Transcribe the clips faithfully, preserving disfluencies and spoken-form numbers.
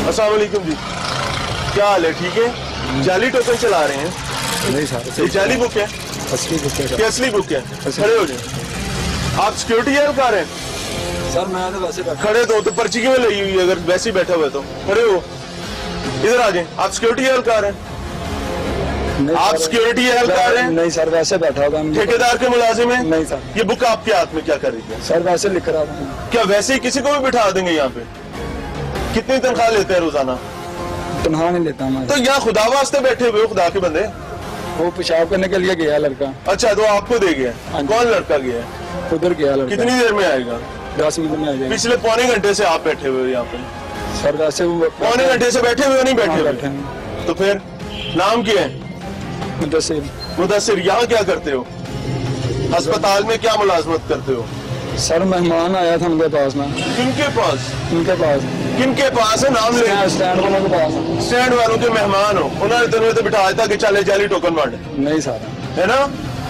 अस्सलाम वालेकुम जी, क्या हाल है? ठीक है। जाली टोकन चला रहे हैं? नहीं सर, ये जाली बुक है, असली बुक है। क्या असली बुक है? खड़े हो जाए। आप सिक्योरिटी एहलकार हैं? सर मैं तो वैसे खड़े तो, तो पर्ची क्यों लगी हुई है? अगर वैसे ही बैठा हुआ है तो खड़े हो, इधर आ जाए। आप सिक्योरिटी एहलकार हैं? आप सिक्योरिटी एहलकार हैं? नहीं सर, वैसे बैठा होगा। ठेकेदार के मुलाजिम हैं? नहीं सर। ये बुक आपके हाथ में क्या कर रही है? सर वैसे लिख रहा हूँ। क्या वैसे ही किसी को भी बिठा देंगे यहाँ पे? कितनी तनख्वाह लेते हैं रोजाना? तनख्वाह नहीं लेता मैं। तो यहाँ खुदा वास्ते बैठे हुए हो, खुदा के बंदे। वो पेशाब करने के लिए गया लड़का। अच्छा, तो आपको दे गया? कौन लड़का गया? उधर गया लड़का। कितनी देर में आएगा? दस मिनट में आ जाएगा। पिछले पौने घंटे से आप बैठे हुए हो यहाँ पे? सर वैसे वो पौने घंटे से बैठे हुए हो? नहीं बैठे हुए? बैठे। तो फिर नाम क्या है? मुदस्सिर। मुदस्सिर। यहाँ क्या करते हो? अस्पताल में क्या मुलाजमत करते हो? सर मेहमान आया था उनके पास ना। किनके पास? उनके पास। किनके पास है? नाम ले। स्टैंड वालों के पास। स्टैंड वालों के मेहमान हो, उन्होंने तेरे तो बिठाया था कि चले जाली टोकन बांटे? नहीं सर। है ना?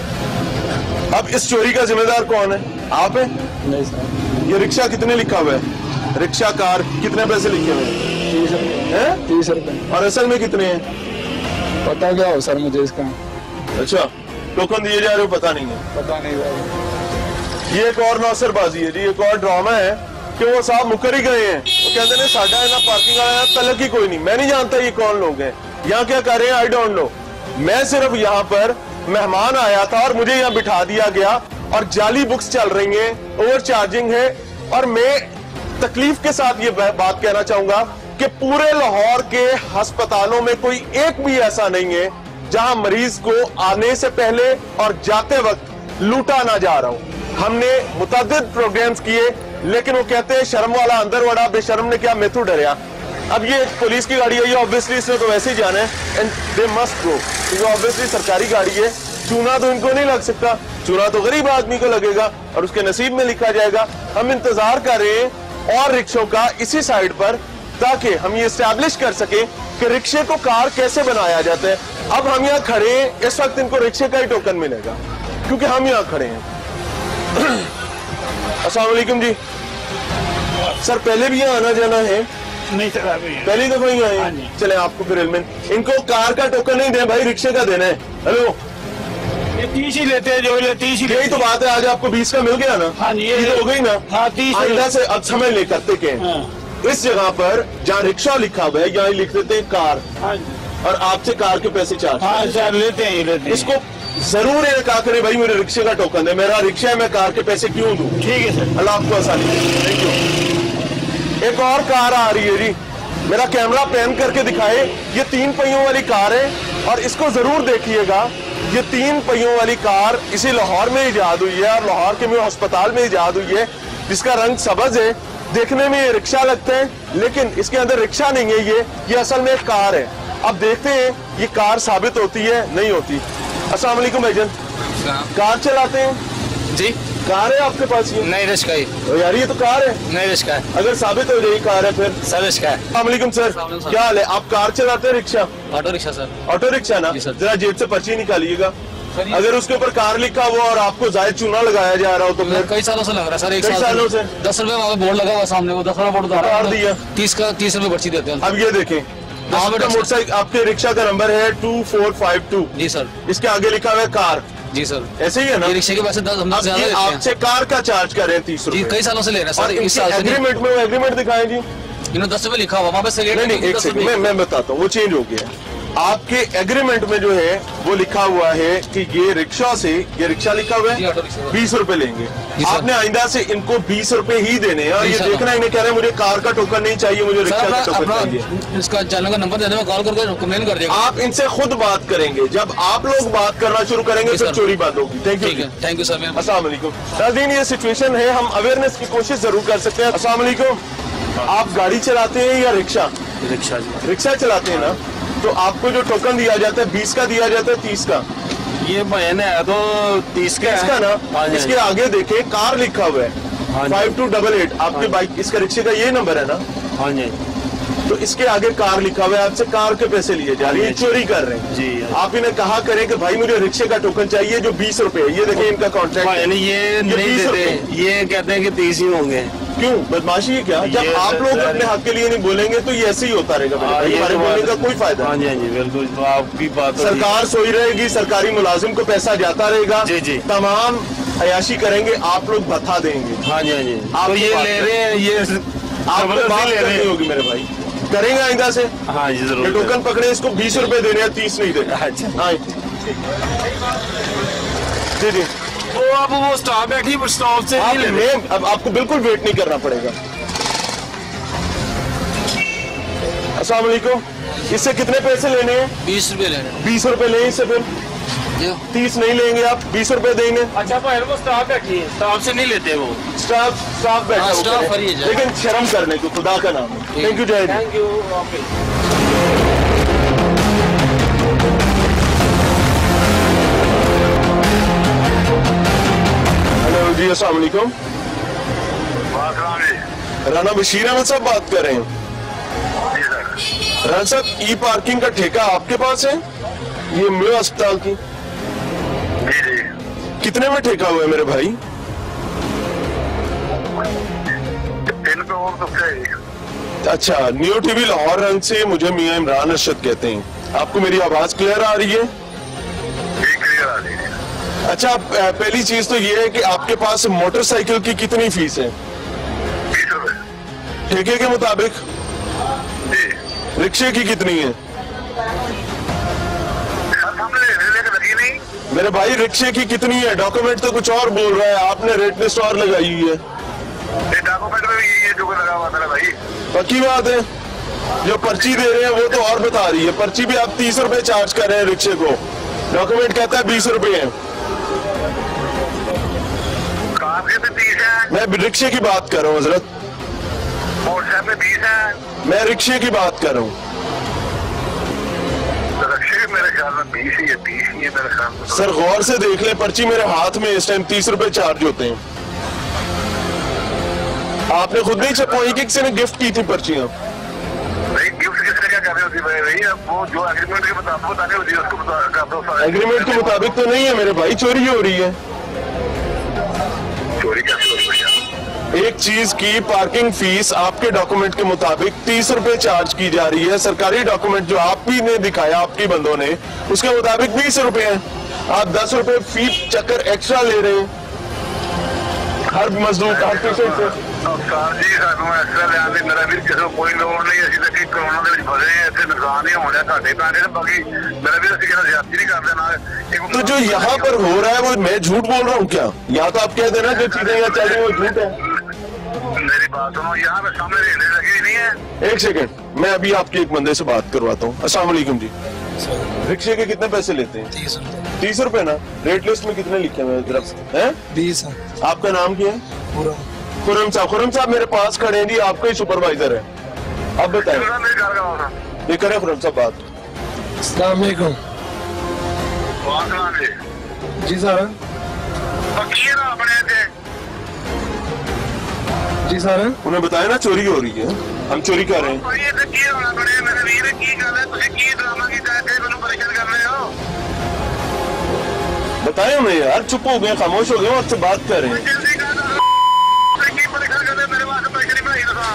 अब इस चोरी का जिम्मेदार कौन है? आप है? नहीं सर। ये रिक्शा कितने लिखा हुआ है? रिक्शा कार कितने पैसे लिखे हुए हैं? तीस रुपए। हैं? तीस रुपए। और असल में कितने हैं? पता क्या हो सर मुझे इसका? अच्छा, टोकन दिए जा रहे हो, पता नहीं है? पता नहीं भाई। ये एक और नौसरबाजी है जी, एक और ड्रामा है कि वो साहब मुकर ही गए हैं। वो कहते हैं साडा है ना पार्किंग आया, तलक ही कोई नहीं। मैं नहीं जानता ये कौन लोग हैं, यहाँ क्या कर रहे हैं, आई डोंट नो। मैं सिर्फ यहाँ पर मेहमान आया था और मुझे यहाँ बिठा दिया गया और जाली बुक्स चल रही हैं, ओवर चार्जिंग है। और मैं तकलीफ के साथ ये बात कहना चाहूंगा कि पूरे लाहौर के अस्पतालों में कोई एक भी ऐसा नहीं है जहां मरीज को आने से पहले और जाते वक्त लूटा ना जा रहा हो। हमने मुतअद्दिद प्रोग्राम्स किए, लेकिन वो कहते हैं शर्म वाला अंदर वड़ा, बेशर्म ने क्या मेथू डरिया। अब ये पुलिस की गाड़ी है, ये ऑब्वियसली इसने तो वैसे ही जाना है एंड दे मस्ट गो, क्योंकि ऑब्वियसली सरकारी गाड़ी है। चूना तो इनको नहीं लग सकता, चूना तो गरीब आदमी को लगेगा और उसके नसीब में लिखा जाएगा। हम इंतजार कर रहे हैं और रिक्शों का इसी साइड पर, ताकि हम ये स्टैब्लिश कर सके कि रिक्शे को कार कैसे बनाया जाता है। अब हम यहाँ खड़े हैं, इस वक्त इनको रिक्शे का ही टोकन मिलेगा क्योंकि हम यहाँ खड़े हैं। अस्सलाम वालेकुम जी। सर पहले भी यहाँ आना जाना है? नहीं सर, पहली दफा ही आए? चले आपको फिर इल्म है। इनको कार का टोकन नहीं दे भाई, रिक्शे का देना है। हेलो, ये तीस ही लेते हैं, जो तीस ही। यही तो बात है, आज आपको बीस का मिल गया ना? हाँ जी, ये तो हो गई ना? हाँ तीस। आइंदा से अब समझ ले करते के हाँ। इस जगह पर जहाँ रिक्शा लिखा हुआ है यहाँ लिख देते हैं कार। हाँ। और आपसे कार के पैसे चार्ज। हाँ सर, लेते हैं, लेते हैं। इसको जरूर ये कहा करें भाई मेरे रिक्शे का टोकन दे, मेरा रिक्शा है, मैं कार के पैसे क्यों दूं? ठीक है सर। अल्लाह आपको आसानी दे। Thank you. एक और कार आ रही है जी, मेरा कैमरा पैन करके दिखाए। ये तीन पहियों वाली कार है और इसको जरूर देखिएगा। ये तीन पहियों वाली कार इसी लाहौर में इजाद हुई है और लाहौर के में अस्पताल में इजाद हुई है, जिसका रंग सब्ज है। देखने में ये रिक्शा लगता है, लेकिन इसके अंदर रिक्शा नहीं है, ये ये असल में एक कार है। अब देखते हैं ये कार साबित होती है नहीं होती। अस्सलाम वालेकुम भाईजान, कार चलाते हैं जी? कार है आपके पास? ये नहीं रिश्का ही। ओ यार, ये तो कार है। नहीं रिश्का है। अगर साबित हो जाए कार है फिर? सर रिश्का है। अस्सलाम वालेकुम सर, क्या हाल है? आप कार चलाते हैं? Rickshaw? Auto rickshaw sir. Auto rickshaw ना? जरा जेब से पर्ची निकालिएगा। अगर उसके ऊपर कार लिखा हुआ और आपको जायद चूना लगाया जा रहा हो तो फिर? कई सालों से लग रहा है सर। एक कई साल सालों से? दस रुपए वहाँ पे बोर्ड लगा हुआ सामने, वो दस रुपए बोर्ड उतारा दिया। तीस का तीस रुपए पर्ची देते हैं। अब ये देखें, आपका मोटरसाइकिल, आपके रिक्शा का नंबर है टू फोर फाइव टू। जी सर। इसके आगे लिखा हुआ है कार। जी सर। ऐसे ही है ना? रिक्शे के पैसे दस हम ज्यादा लेते हैं। आपसे कार का चार्ज कर रहे हैं तीस रुपए। कई सालों से ले रहे हैं सर। इस साल एग्रीमेंट में वो एग्रीमेंट दिखाएं जी। इन्होंने दस रुपए लिखा हुआ वहाँ पे से। नहीं नहीं, एक सेकंड, मैं मैं बताता हूँ, वो चेंज हो गया है। आपके एग्रीमेंट में जो है वो लिखा हुआ है कि ये रिक्शा से, ये रिक्शा लिखा हुआ है बीस रुपए लेंगे। आपने आइंदा से इनको बीस रुपए ही देने हैं। और ये देखना, इन्हें कह रहे हैं मुझे कार का टोकन नहीं चाहिए, मुझे रिक्शा का टोकन चाहिए। इसका चैनल का नंबर दे दें, कॉल करके कंप्लेन कर देगा। आप इनसे खुद बात करेंगे, जब आप लोग बात करना शुरू करेंगे तो चोरी बंद होगी। Thank you. Thank you sir. अस्सलाम वालेकुम नाज़रीन, ये सिचुएशन है, हम अवेयरनेस की कोशिश जरूर कर सकते हैं। अस्सलाम वालेकुम, आप गाड़ी चलाते हैं या रिक्शा? रिक्शा जी। रिक्शा चलाते हैं ना? तो आपको जो टोकन दिया जाता है बीस का दिया जाता है तीस का? ये बयान है तो तीस का इसका ना? इसके आगे देखे कार लिखा हुआ है फाइव टू डबल एट। आपके बाइक, इसका रिक्शे का ये नंबर है ना? हाँ जी। तो इसके आगे कार लिखा हुआ है, आपसे कार के पैसे लिए जा रही है, चोरी कर रहे हैं जी। आप इन्हें कहा करें कि भाई मुझे रिक्शे का टोकन चाहिए जो बीस रुपए है। ये देखिए इनका कॉन्ट्रैक्ट, ये नहीं देते, ये कहते हैं कि तीस ही होंगे। क्यों बदमाशी है क्या? जब ये आप लोग सर- अपने हक के लिए नहीं बोलेंगे तो ये ऐसे ही होता रहेगा मेरे भाई, ये हमारे तो बोलने बात- का कोई फायदा हाँ नहीं। जी हाँ जी बिल्कुल, तो आपकी बात तो सरकार सोई रहेगी, सरकारी मुलाजिम को पैसा जाता रहेगा, जी, जी। तमाम अयाशी करेंगे, आप लोग बता देंगे। हाँ जी हाँ जी। आप तो ये बात ले करें। रहे हैं, ये आपको जबरदस्ती बात ले रहे करनी हैं। होगी मेरे भाई, करेंगे आइंदा से। हाँ जी ये जरूर। टोकन पकड़े, इसको बीस रुपए देने हैं, तीस नहीं देने। अच्छा। हाँ जी जी। वो अब वो स्टॉप बैठी स्टॉप से आप नहीं ले रहे। मैं अब आपको बिल्कुल वेट नहीं करना पड़ेगा। अस्सलाम वालेकुम, इससे कितने पैसे लेने हैं? बीस रुपए ले रहे बीस रुपए लें इससे, फिर हैं तीस नहीं लेंगे आप, बीस रुपए देंगे। अच्छा भाई वो स्टॉप बैठी है, स्टॉप से नहीं लेते वो। स्टाफ स्टाफ बैठा हाँ, हो स्टाफ करे। फ्री है जय। लेकिन शर्म करने को, खुदा का नाम है। थैंक यू जय हिंद। Thank you. ओके। हेलो जी, अस्सलाम वालेकुम। राना बशीर अहमद साहब बात कर रहे हैं। राना साहब, ई पार्किंग का ठेका आपके पास है? ये मिलो अस्पताल की कितने में ठेका हुआ है मेरे भाई? अच्छा, न्यू टीवी लाहौर रंग से मुझे मियां इमरान अरशद कहते हैं। आपको मेरी आवाज क्लियर आ रही है? अच्छा, आप- पहली चीज तो ये है कि आपके पास मोटरसाइकिल की कितनी फीस है ठेके के मुताबिक? रिक्शे की कितनी है मेरे भाई? रिक्शे की कितनी है? डॉक्यूमेंट तो कुछ और बोल रहा है, आपने रेट लिस्ट और लगाई हुई है। पक्की बात है? जो पर्ची दे रहे हैं वो तो और बता रही है। पर्ची भी आप तीस रुपए चार्ज कर रहे हैं रिक्शे को, डॉक्यूमेंट कहता है बीस रुपए है। मैं रिक्शे की बात कर रहा हूँ हजरत, मैं रिक्शे की बात कर रहा हूँ। मेरे ख्याल में बीस ही है, बीस ही है मेरे ख्याल में। सर गौर से देख ले, पर्ची मेरे हाथ में इस टाइम तीस रुपए चार्ज होते हैं। आपने खुद नहीं छपवाई कि किसी ने गिफ्ट की थी पर्चियां? नहीं, गिफ्ट किसने क्या करनी होती है भाई? अब वो जो एग्रीमेंट के मुताबिक बताने होती है उसको बता कर दो सारा। एग्रीमेंट के मुताबिक तो नहीं है मेरे भाई, चोरी हो रही है। चोरी कैसे हो रही है? एक चीज की पार्किंग फीस आपके डॉक्यूमेंट के मुताबिक तीस रुपए चार्ज की जा रही है, सरकारी डॉक्यूमेंट जो आप भी ने दिखाया आपकी बंदों ने उसके मुताबिक बीस रुपए है। आप दस रुपए फी चक्कर एक्स्ट्रा ले रहे हैं हर मजदूर हर पेशेंट से। सर जी सानू एक्स्ट्रा लिया नहीं, मेरा भी किसी को कोई लोड़ नहीं। ਅਸੀਂ ਤਾਂ ਕਿ ਕੋਰੋਨਾ ਦੇ ਵਿੱਚ ਫਸੇ ਹਾਂ, ਇੱਥੇ ਨੁਕਸਾਨ ਹੀ ਹੋ ਰਿਹਾ ਸਾਡੇ ਪੈਸੇ ਤੇ ਬਾਕੀ ਮੇਰਾ ਵੀ ਅਸੀਂ ਕਿਹੜਾ ਜ਼ਿਆਦਤੀ ਨਹੀਂ ਕਰਦੇ ਨਾਲ। तो जो यहाँ पर हो रहा है वो मैं झूठ बोल रहा हूँ क्या? यहाँ तो आप कह देना जो चीजें यहाँ चल रही है वो झूठ है। मेरी बात सुनो, यहाँ पे सामने रेलवे लगी नहीं है। एक सेकंड, मैं अभी आपके एक बंदे से बात करवाता हूँ। अस्सलाम वालेकुम जी, रिक्शे के कितने पैसे लेते हैं? तीस रुपए तीस रुपए ना? रेट लिस्ट में कितने लिखे हुए हैं हैं? बीस है आपका नाम क्या है? पूरा। खुरम साहब, खुरम साहब मेरे पास खड़े हैं जी, आपका ही सुपरवाइजर है। अब बताएं, सुनो मेरी गल करो। ये करें खुरम साहब बात। अस्सलाम वालेकुम। बात करा जी। जी सर। पक्की है ना अपने से? जी सर। उन्हें बताया ना चोरी हो रही है, हम चोरी कर रहे हैं। ਭਾਈ ਇਹ ਕੀ ਹੋਣਾ ਬਣੇ ਮੇਰੇ ਵੀਰ, ਕੀ ਗੱਲ ਹੈ? ਤੁਸੀਂ ਕੀ ਡਰਾਮਾ ਕੀਤਾ ਇੱਥੇ ਮੈਨੂੰ ਪਰੇਸ਼ਾਨ ਕਰ ਰਹੇ ਹੋ? बताए हमें यार, चुप हो गए, खामोश हो गए, आपसे बात कर रहे हैं। ਜਲਦੀ ਕਰ ਦੋ। ਤੁਸੀਂ ਕੀ ਪਰੇਸ਼ਾਨ ਕਰਦੇ ਹੋ? ਮੇਰੇ ਵਾਸਤੇ ਪਰੇਸ਼ਾਨੀ ਬਣਾਈ ਦੱਸਾਂ।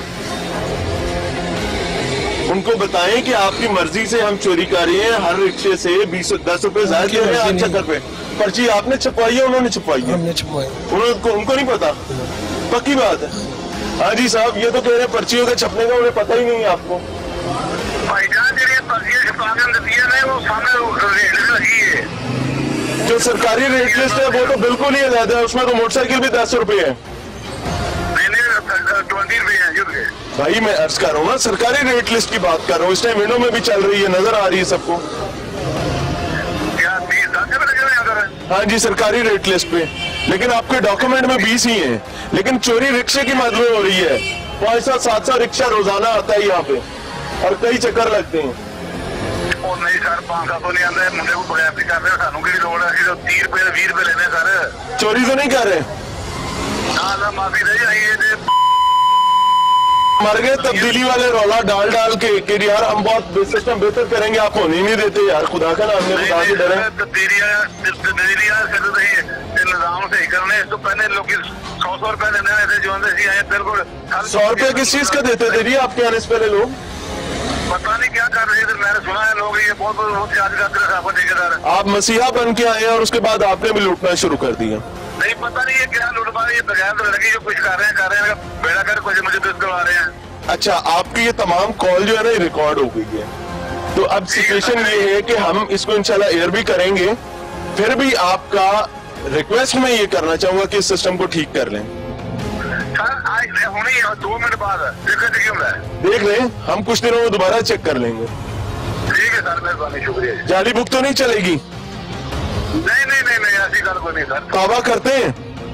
उनको बताएं कि आपकी मर्जी से हम चोरी कर रहे हैं, हर रिक्शे से बीस दस रुपए ज्यादा दे रहे हैं आठ चक्कर पे। पर्ची आपने छपवाई है, उन्होंने छपवाई है? हमने छुपाया। उनको उनको नहीं पता? पक्की बात है? हाँ जी साहब, ये तो कह रहे हैं पर्चियों के छपने का उन्हें पता ही नहीं है आपको। ਭਾਈਜਾਨ ਜਿਹੜੀਆਂ ਪਰਚੀਆਂ ਛਪਾ ਕੇ ਦਿੱਤੀਆਂ ਨੇ ਉਹ ਸਾਹਮਣੇ ਰੇਟ ਲੱਗੀ ਹੈ। जो सरकारी रेट लिस्ट है वो तो बिल्कुल ही अलग है, उसमें तो मोटरसाइकिल भी दस रुपए है। ਨਹੀਂ ਨਹੀਂ ट्वेंटी रुपए हैं जुड़ गए। भाई मैं अर्ज कर रहा हूँ ना, सरकारी रेट लिस्ट की बात कर रहा हूँ, इस टाइम विंडो में भी चल रही है, नजर आ रही है सबको। क्या बीस दस रुपए लगे हुए हैं अगर? हाँ जी, सरकारी रेट लिस्ट पे, लेकिन आपके डॉक्यूमेंट में बीस ही हैं, लेकिन चोरी रिक्शे की मद में हो रही है। पाँच सौ सात सौ रिक्शा रोजाना आता है यहाँ पे और कई चक्कर लगते हैं। ਉਹ ਨਹੀਂ ਸਰ, ਪੰਜ ਸੱਤ ਤੋਂ ਨਹੀਂ ਆਉਂਦੇ ਮੁੰਡੇ ਕੋ ਬਗੈਰ ਵੀ ਕਰਦੇ, ਸਾਨੂੰ ਕਿਹੜੀ ਲੋੜ ਹੈ? ਅਸੀਂ ਤਾਂ तीस रुपए बीस रुपए लेने सर। चोरी तो नहीं कर रहे? ਨਾ ਨਾ ਮਾਫੀ ਦੇ ਆਈ ਇਹ मर गए तब्दीली वाले रौला डाल डाल के कि यार हम बहुत सिस्टम बेहतर करेंगे, आप होने नहीं देते यार, खुदा का नाम ले, खुदा से डरे। निजाम सही करने तो पहले लोग सौ सौ रुपए लेने थे जो बिल्कुल सौ रुपए किस चीज का देते थे जी आपके आने से पहले लोग? पता नहीं क्या कर रहे थे, मैंने सुना है लोग ये बहुत बहुत चार्ज करते थे आपको ठेकेदार। आप मसीहा बन के आए और उसके बाद आपने भी लूटना शुरू कर दिया। नहीं पता नहीं ये क्या लूट पा रहे, ये बगैर तो लड़की जो कुछ कर रहे हैं कर रहे हैं बेड़ा कर कुछ मुझे बिल करवा रहे हैं। अच्छा, आपकी ये तमाम कॉल जो है ना रिकॉर्ड हो गई है, तो अब सिचुएशन ये है कि हम इसको इंशाल्लाह एयर भी करेंगे, फिर भी आपका रिक्वेस्ट में ये करना चाहूंगा कि इस सिस्टम को ठीक कर लें। सर आज होने दो मिनट बाद दिक्कत क्यों है देख लें, हम कुछ दिनों में दोबारा चेक कर लेंगे। ठीक है सर, मेहरबानी, शुक्रिया। जाली बुक तो नहीं चलेगी? नहीं नहीं नहीं नहीं ऐसी गल कोई नहीं सर। तौबा करते हैं?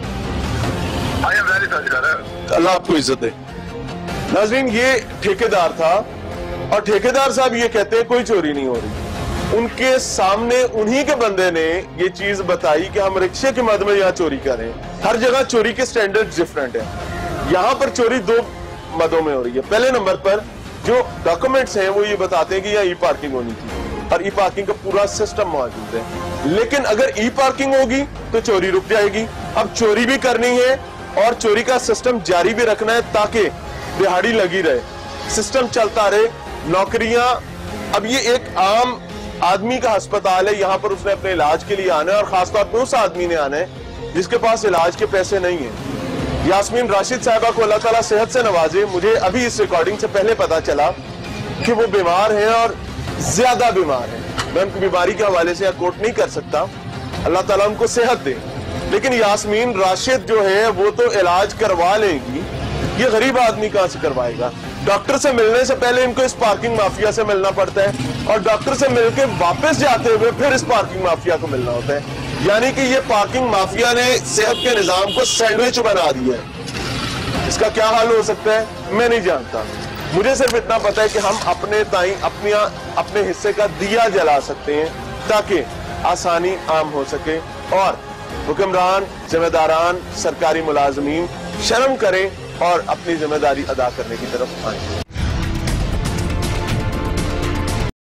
I am very sorry sir. अल्लाह आपको इज्जत दे। नाज़रीन, ये ठेकेदार था और ठेकेदार साहब ये कहते हैं कोई चोरी नहीं हो रही। उनके सामने उन्हीं के बंदे ने ये चीज बताई कि हम रिक्शे की मद में यहाँ चोरी कर रहे हैं। हर जगह चोरी के स्टैंडर्ड डिफरेंट है। यहाँ पर चोरी दो मदों में हो रही है। पहले नंबर पर जो डॉक्यूमेंट्स हैं वो ये बताते हैं कि यहाँ ई पार्किंग होनी थी और ई पार्किंग का पूरा सिस्टम मौजूद है, लेकिन अगर ई पार्किंग होगी तो चोरी रुक जाएगी। अब चोरी भी करनी है और चोरी का सिस्टम जारी भी रखना है ताकि दिहाड़ी लगी रहे, सिस्टम चलता रहे, नौकरियां। अब ये एक आम आदमी का अस्पताल है, यहाँ पर उसने अपने इलाज के लिए आना है और खासतौर पर उस आदमी ने आना है जिसके पास इलाज के पैसे नहीं है। यास्मीन राशिद साहिबा को अल्लाह ताला सेहत से नवाजे। मुझे अभी इस रिकॉर्डिंग से पहले पता चला कि वो बीमार हैं और ज्यादा बीमार हैं। मैं उनकी बीमारी के हवाले से कोट नहीं कर सकता, अल्लाह ताला उनको सेहत दे, लेकिन यास्मीन राशिद जो है वो तो इलाज करवा लेंगी, ये गरीब आदमी कहां से करवाएगा? डॉक्टर से मिलने से पहले इनको इस पार्किंग माफिया से मिलना पड़ता है और डॉक्टर से मिलके वापस जाते हुए फिर इस पार्किंग माफिया को मिलना होता है। यानी कि ये पार्किंग माफिया ने सेहत के निजाम को सैंडविच बना दिया है। इसका क्या हाल हो सकता है मैं नहीं जानता। मुझे सिर्फ इतना पता है कि हम अपने ताई अपने अपने हिस्से का दिया जला सकते हैं ताकि आसानी आम हो सके और हुक्मरान, जिम्मेदारान, सरकारी मुलाजमीन शर्म करें और अपनी जिम्मेदारी अदा करने की तरफ आए।